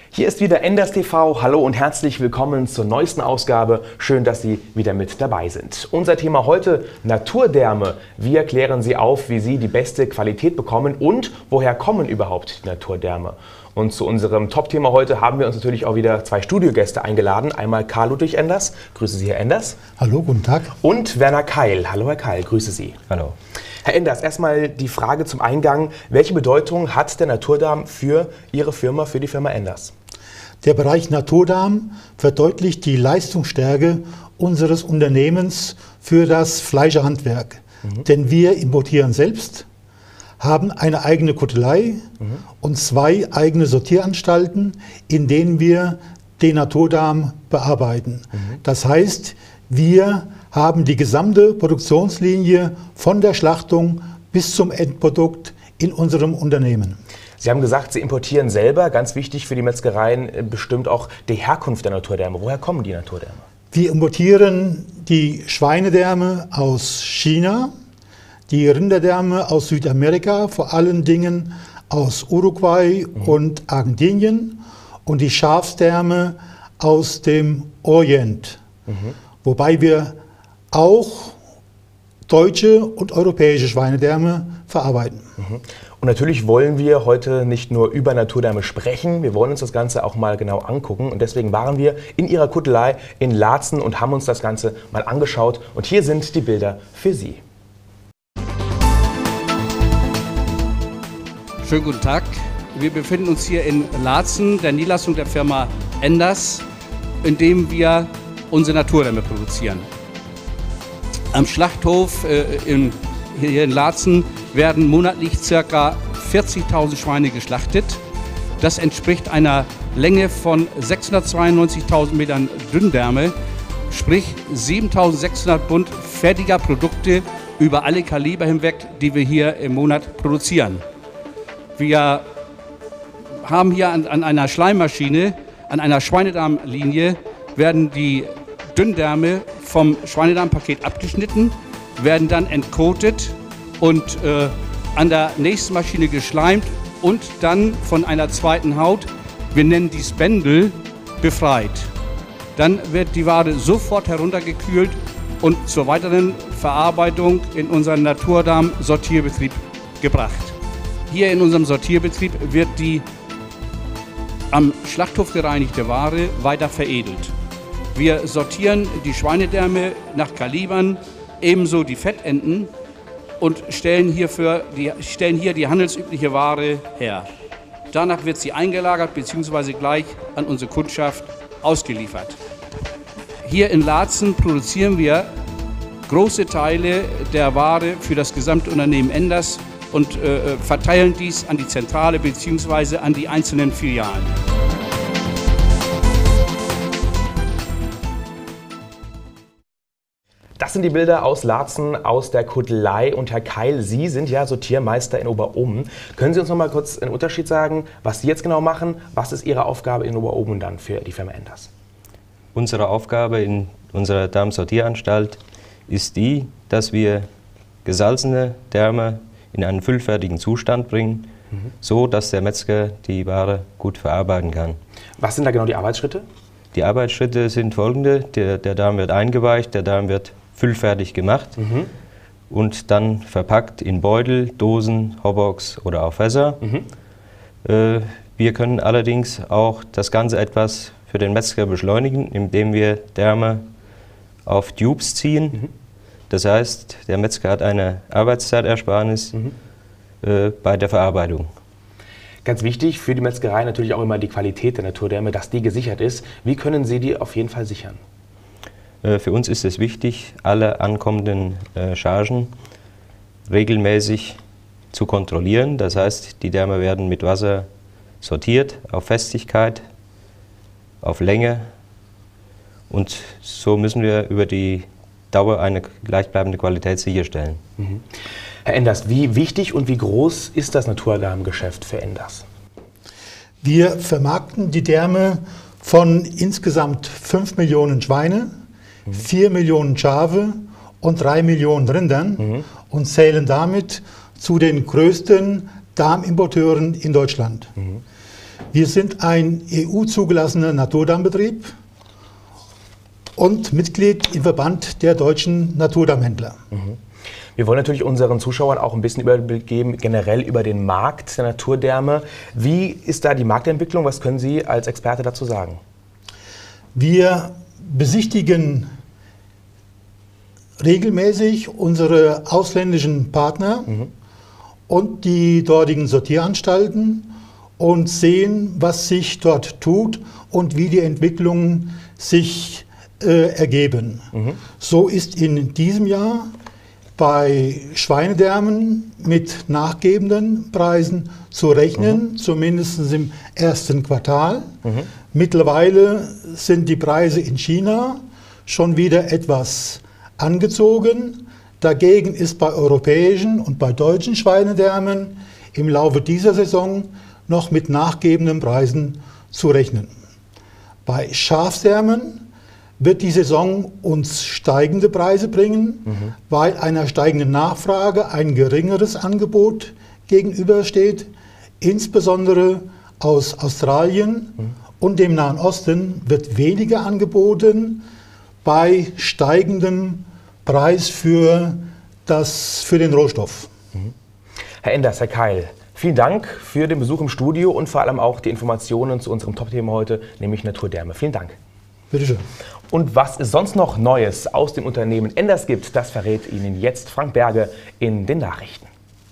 Hier ist wieder Enders TV. Hallo und herzlich willkommen zur neuesten Ausgabe. Schön, dass Sie wieder mit dabei sind. Unser Thema heute: Naturdärme. Wir klären Sie auf, wie Sie die beste Qualität bekommen und woher kommen überhaupt die Naturdärme. Und zu unserem Top-Thema heute haben wir uns natürlich auch wieder zwei Studiogäste eingeladen. Einmal Karl-Ludwig Enders. Grüße Sie, Herr Enders. Hallo, guten Tag. Und Werner Keil. Hallo, Herr Keil. Grüße Sie. Hallo. Herr Enders, erstmal die Frage zum Eingang. Welche Bedeutung hat der Naturdarm für Ihre Firma, für die Firma Enders? Der Bereich Naturdarm verdeutlicht die Leistungsstärke unseres Unternehmens für das Fleischerhandwerk. Denn wir importieren selbst, haben eine eigene Kuttelei und zwei eigene Sortieranstalten, in denen wir den Naturdarm bearbeiten. Das heißt, wir haben die gesamte Produktionslinie von der Schlachtung bis zum Endprodukt in unserem Unternehmen. Sie haben gesagt, Sie importieren selber, ganz wichtig für die Metzgereien, bestimmt auch die Herkunft der Naturdärme. Woher kommen die Naturdärme? Wir importieren die Schweinedärme aus China, die Rinderdärme aus Südamerika, vor allen Dingen aus Uruguay und Argentinien, und die Schafsdärme aus dem Orient. Wobei wir auch deutsche und europäische Schweinedärme verarbeiten. Und natürlich wollen wir heute nicht nur über Naturdärme sprechen, wir wollen uns das Ganze auch mal genau angucken. Und deswegen waren wir in Ihrer Kuttelei in Laatzen und haben uns das Ganze mal angeschaut. Und hier sind die Bilder für Sie. Schönen guten Tag. Wir befinden uns hier in Laatzen, der Niederlassung der Firma Enders, in dem wir unsere Naturdärme produzieren. Am Schlachthof hier in Laatzen werden monatlich ca. 40.000 Schweine geschlachtet. Das entspricht einer Länge von 692.000 Metern Dünndärme, sprich 7.600 Bund fertiger Produkte über alle Kaliber hinweg, die wir hier im Monat produzieren. Wir haben hier an einer Schleimmaschine, an einer Schweinedarmlinie, werden die Dünndärme vom Schweinedarmpaket abgeschnitten, werden dann entkotet und an der nächsten Maschine geschleimt und dann von einer zweiten Haut, wir nennen dies Bändel, befreit. Dann wird die Ware sofort heruntergekühlt und zur weiteren Verarbeitung in unseren Naturdarm-Sortierbetrieb gebracht. Hier in unserem Sortierbetrieb wird die am Schlachthof gereinigte Ware weiter veredelt. Wir sortieren die Schweinedärme nach Kalibern, ebenso die Fettenten, und stellen hier die handelsübliche Ware her. Danach wird sie eingelagert bzw. gleich an unsere Kundschaft ausgeliefert. Hier in Laatzen produzieren wir große Teile der Ware für das gesamte Unternehmen Enders und verteilen dies an die Zentrale bzw. an die einzelnen Filialen. Das sind die Bilder aus Laatzen, aus der Kuttelei. Und Herr Keil, Sie sind ja Sortiermeister in Oberohmen. Können Sie uns noch mal kurz einen Unterschied sagen, was Sie jetzt genau machen? Was ist Ihre Aufgabe in Oberohmen dann für die Firma Enders? Unsere Aufgabe in unserer Darmsortieranstalt ist die, dass wir gesalzene Därme in einen füllfertigen Zustand bringen, so dass der Metzger die Ware gut verarbeiten kann. Was sind da genau die Arbeitsschritte? Die Arbeitsschritte sind folgende: Der Darm wird eingeweicht, der Darm wird füllfertig gemacht und dann verpackt in Beutel, Dosen, Hobox oder auch Fässer. Wir können allerdings auch das Ganze etwas für den Metzger beschleunigen, indem wir Därme auf Tubes ziehen. Das heißt, der Metzger hat eine Arbeitszeitersparnis bei der Verarbeitung. Ganz wichtig für die Metzgerei natürlich auch immer die Qualität der Naturdärme, dass die gesichert ist. Wie können Sie die auf jeden Fall sichern? Für uns ist es wichtig, alle ankommenden Chargen regelmäßig zu kontrollieren. Das heißt, die Därme werden mit Wasser sortiert auf Festigkeit, auf Länge, und so müssen wir über die Dauer eine gleichbleibende Qualität sicherstellen. Herr Enders, wie wichtig und wie groß ist das Naturdarmgeschäft für Enders? Wir vermarkten die Därme von insgesamt 5 Millionen Schweine, 4 Millionen Schafe und 3 Millionen Rindern und zählen damit zu den größten Darmimporteuren in Deutschland. Wir sind ein EU-zugelassener Naturdarmbetrieb und Mitglied im Verband der deutschen Naturdarmhändler. Wir wollen natürlich unseren Zuschauern auch ein bisschen Überblick geben, generell über den Markt der Naturdärme. Wie ist da die Marktentwicklung? Was können Sie als Experte dazu sagen? Wir besichtigen regelmäßig unsere ausländischen Partner und die dortigen Sortieranstalten und sehen, was sich dort tut und wie die Entwicklungen sich ergeben. So ist in diesem Jahr bei Schweinedärmen mit nachgebenden Preisen zu rechnen, zumindest im ersten Quartal. Mittlerweile sind die Preise in China schon wieder etwas angezogen. Dagegen ist bei europäischen und bei deutschen Schweinedärmen im Laufe dieser Saison noch mit nachgebenden Preisen zu rechnen. Bei Schafsdärmen wird die Saison uns steigende Preise bringen, weil einer steigenden Nachfrage ein geringeres Angebot gegenübersteht, insbesondere aus Australien und dem Nahen Osten wird weniger angeboten bei steigendem Preis für den Rohstoff. Herr Enders, Herr Keil, vielen Dank für den Besuch im Studio und vor allem auch die Informationen zu unserem Top-Thema heute, nämlich Naturdärme. Vielen Dank. Bitte schön. Und was es sonst noch Neues aus dem Unternehmen Enders gibt, das verrät Ihnen jetzt Frank Berge in den Nachrichten.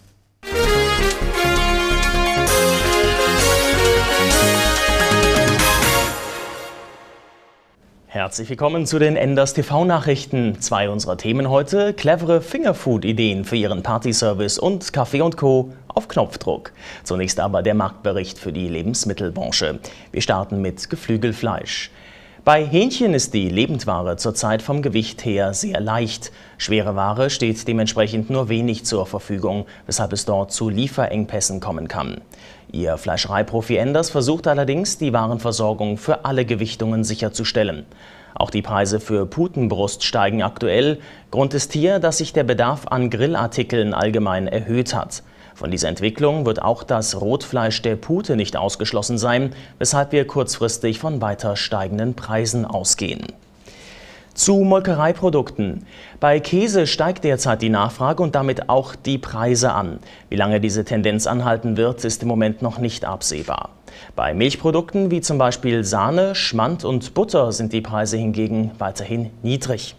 Herzlich willkommen zu den Enders TV-Nachrichten. Zwei unserer Themen heute: clevere Fingerfood-Ideen für Ihren Partyservice und Kaffee & Co. auf Knopfdruck. Zunächst aber der Marktbericht für die Lebensmittelbranche. Wir starten mit Geflügelfleisch. Bei Hähnchen ist die Lebendware zurzeit vom Gewicht her sehr leicht. Schwere Ware steht dementsprechend nur wenig zur Verfügung, weshalb es dort zu Lieferengpässen kommen kann. Ihr Fleischereiprofi Enders versucht allerdings, die Warenversorgung für alle Gewichtungen sicherzustellen. Auch die Preise für Putenbrust steigen aktuell. Grund ist hier, dass sich der Bedarf an Grillartikeln allgemein erhöht hat. Von dieser Entwicklung wird auch das Rotfleisch der Pute nicht ausgeschlossen sein, weshalb wir kurzfristig von weiter steigenden Preisen ausgehen. Zu Molkereiprodukten. Bei Käse steigt derzeit die Nachfrage und damit auch die Preise an. Wie lange diese Tendenz anhalten wird, ist im Moment noch nicht absehbar. Bei Milchprodukten wie zum Beispiel Sahne, Schmand und Butter sind die Preise hingegen weiterhin niedrig.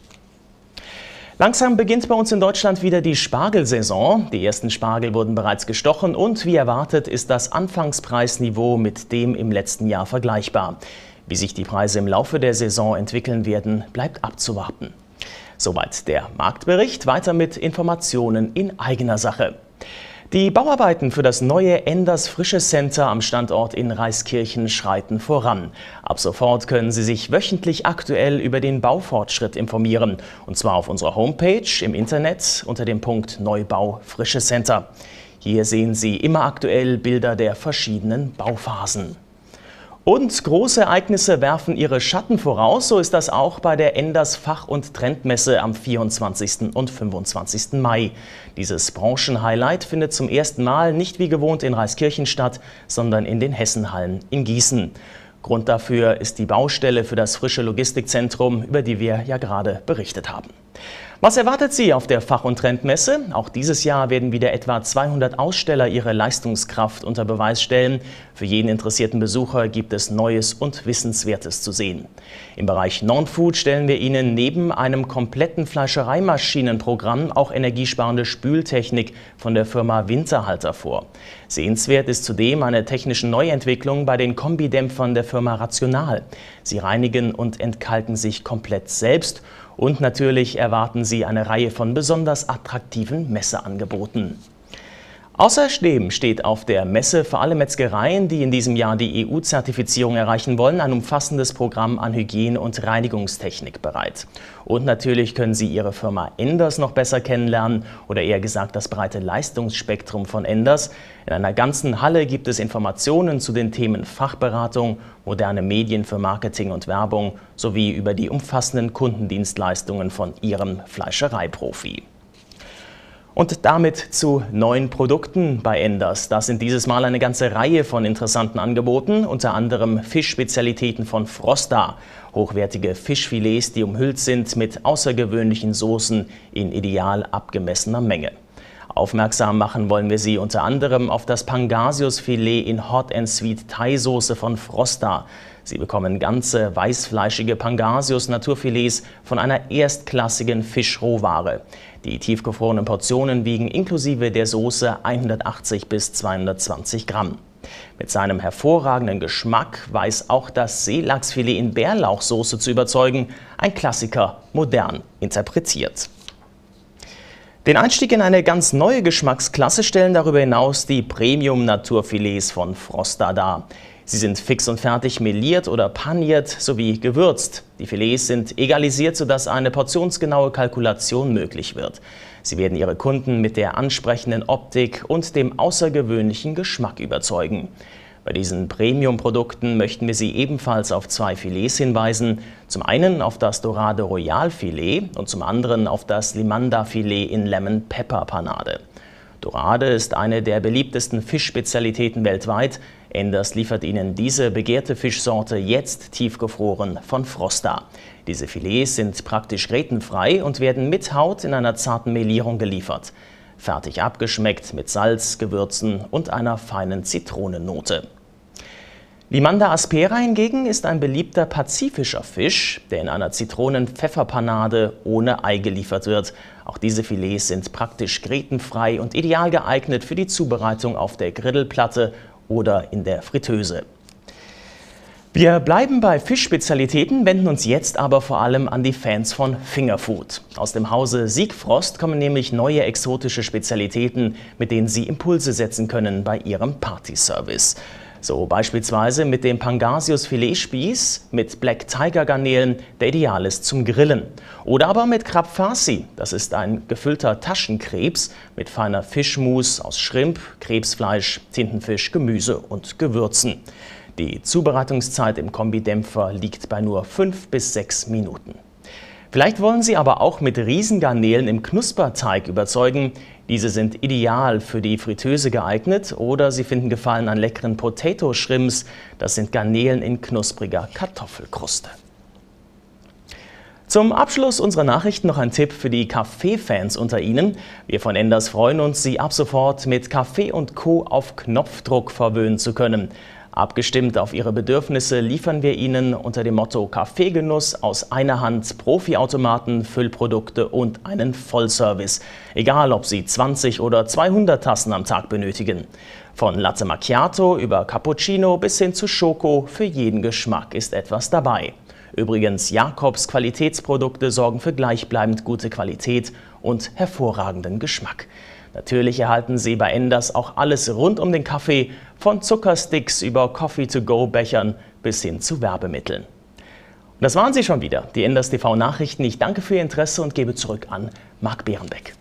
Langsam beginnt bei uns in Deutschland wieder die Spargelsaison. Die ersten Spargel wurden bereits gestochen und wie erwartet ist das Anfangspreisniveau mit dem im letzten Jahr vergleichbar. Wie sich die Preise im Laufe der Saison entwickeln werden, bleibt abzuwarten. Soweit der Marktbericht. Weiter mit Informationen in eigener Sache. Die Bauarbeiten für das neue Enders Frische Center am Standort in Reiskirchen schreiten voran. Ab sofort können Sie sich wöchentlich aktuell über den Baufortschritt informieren. Und zwar auf unserer Homepage im Internet unter dem Punkt Neubau Frische Center. Hier sehen Sie immer aktuell Bilder der verschiedenen Bauphasen. Und große Ereignisse werfen ihre Schatten voraus, so ist das auch bei der Enders Fach- und Trendmesse am 24. und 25. Mai. Dieses Branchenhighlight findet zum ersten Mal nicht wie gewohnt in Reiskirchen statt, sondern in den Hessenhallen in Gießen. Grund dafür ist die Baustelle für das frische Logistikzentrum, über die wir ja gerade berichtet haben. Was erwartet Sie auf der Fach- und Trendmesse? Auch dieses Jahr werden wieder etwa 200 Aussteller ihre Leistungskraft unter Beweis stellen. Für jeden interessierten Besucher gibt es Neues und Wissenswertes zu sehen. Im Bereich Non-Food stellen wir Ihnen neben einem kompletten Fleischereimaschinenprogramm auch energiesparende Spültechnik von der Firma Winterhalter vor. Sehenswert ist zudem eine technische Neuentwicklung bei den Kombidämpfern der Firma Rational. Sie reinigen und entkalken sich komplett selbst. Und natürlich erwarten Sie eine Reihe von besonders attraktiven Messeangeboten. Außerdem steht auf der Messe für alle Metzgereien, die in diesem Jahr die EU-Zertifizierung erreichen wollen, ein umfassendes Programm an Hygiene- und Reinigungstechnik bereit. Und natürlich können Sie Ihre Firma Enders noch besser kennenlernen oder eher gesagt das breite Leistungsspektrum von Enders. In einer ganzen Halle gibt es Informationen zu den Themen Fachberatung, moderne Medien für Marketing und Werbung sowie über die umfassenden Kundendienstleistungen von Ihrem Fleischereiprofi. Und damit zu neuen Produkten bei Enders. Das sind dieses Mal eine ganze Reihe von interessanten Angeboten, unter anderem Fischspezialitäten von Frosta. Hochwertige Fischfilets, die umhüllt sind mit außergewöhnlichen Soßen in ideal abgemessener Menge. Aufmerksam machen wollen wir Sie unter anderem auf das Pangasiusfilet in Hot and Sweet Thai-Soße von Frosta. Sie bekommen ganze weißfleischige Pangasius-Naturfilets von einer erstklassigen Fischrohware. Die tiefgefrorenen Portionen wiegen inklusive der Soße 180 bis 220 Gramm. Mit seinem hervorragenden Geschmack weiß auch das Seelachsfilet in Bärlauchsoße zu überzeugen, ein Klassiker modern interpretiert. Den Einstieg in eine ganz neue Geschmacksklasse stellen darüber hinaus die Premium-Naturfilets von Frosta dar. Sie sind fix und fertig meliert oder paniert sowie gewürzt. Die Filets sind egalisiert, sodass eine portionsgenaue Kalkulation möglich wird. Sie werden Ihre Kunden mit der ansprechenden Optik und dem außergewöhnlichen Geschmack überzeugen. Bei diesen Premium-Produkten möchten wir Sie ebenfalls auf zwei Filets hinweisen. Zum einen auf das Dorade Royal Filet und zum anderen auf das Limanda Filet in Lemon Pepper Panade. Dorade ist eine der beliebtesten Fischspezialitäten weltweit. Enders liefert Ihnen diese begehrte Fischsorte jetzt tiefgefroren von Frosta. Diese Filets sind praktisch grätenfrei und werden mit Haut in einer zarten Melierung geliefert. Fertig abgeschmeckt mit Salz, Gewürzen und einer feinen Zitronennote. Limanda aspera hingegen ist ein beliebter pazifischer Fisch, der in einer Zitronen-Pfefferpanade ohne Ei geliefert wird. Auch diese Filets sind praktisch grätenfrei und ideal geeignet für die Zubereitung auf der Grillplatte oder in der Fritteuse. Wir bleiben bei Fischspezialitäten, wenden uns jetzt aber vor allem an die Fans von Fingerfood. Aus dem Hause Siegfrost kommen nämlich neue exotische Spezialitäten, mit denen Sie Impulse setzen können bei Ihrem Partyservice. So beispielsweise mit dem Pangasius Filetspieß mit Black Tiger Garnelen, der ideal ist zum Grillen. Oder aber mit Crab Farci, das ist ein gefüllter Taschenkrebs mit feiner Fischmus aus Shrimp, Krebsfleisch, Tintenfisch, Gemüse und Gewürzen. Die Zubereitungszeit im Kombidämpfer liegt bei nur 5 bis 6 Minuten. Vielleicht wollen Sie aber auch mit Riesengarnelen im Knusperteig überzeugen. Diese sind ideal für die Fritteuse geeignet oder Sie finden Gefallen an leckeren Potato Shrimps. Das sind Garnelen in knuspriger Kartoffelkruste. Zum Abschluss unserer Nachrichten noch ein Tipp für die Kaffeefans unter Ihnen. Wir von Enders freuen uns, Sie ab sofort mit Kaffee & Co. auf Knopfdruck verwöhnen zu können. Abgestimmt auf Ihre Bedürfnisse liefern wir Ihnen unter dem Motto Kaffeegenuss aus einer Hand Profiautomaten, Füllprodukte und einen Vollservice. Egal, ob Sie 20 oder 200 Tassen am Tag benötigen. Von Latte Macchiato über Cappuccino bis hin zu Schoko, für jeden Geschmack ist etwas dabei. Übrigens, Jacobs Qualitätsprodukte sorgen für gleichbleibend gute Qualität und hervorragenden Geschmack. Natürlich erhalten Sie bei Enders auch alles rund um den Kaffee, von Zuckersticks über Coffee-to-go-Bechern bis hin zu Werbemitteln. Und das waren sie schon wieder, die Enders TV Nachrichten. Ich danke für Ihr Interesse und gebe zurück an Marc Behrenbeck.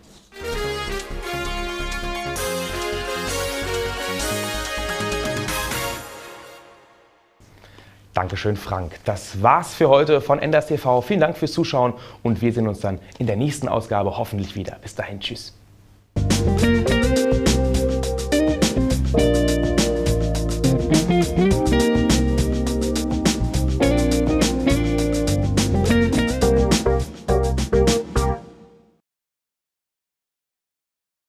Dankeschön, Frank. Das war's für heute von Enders TV. Vielen Dank fürs Zuschauen und wir sehen uns dann in der nächsten Ausgabe hoffentlich wieder. Bis dahin, tschüss.